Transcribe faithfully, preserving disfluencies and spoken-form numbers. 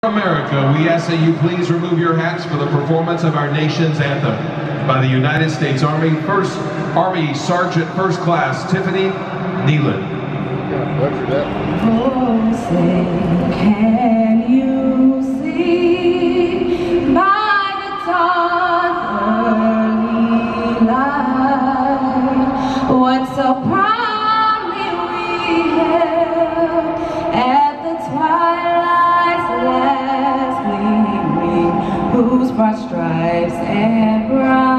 America, we ask that you please remove your hats for the performance of our nation's anthem by the United States Army First Army Sergeant First Class Tiffany Nealon. Oh, say, can you see by the dawn's early light what so proudly we hailed at the twilight's last gleaming, whose broad stripes and brown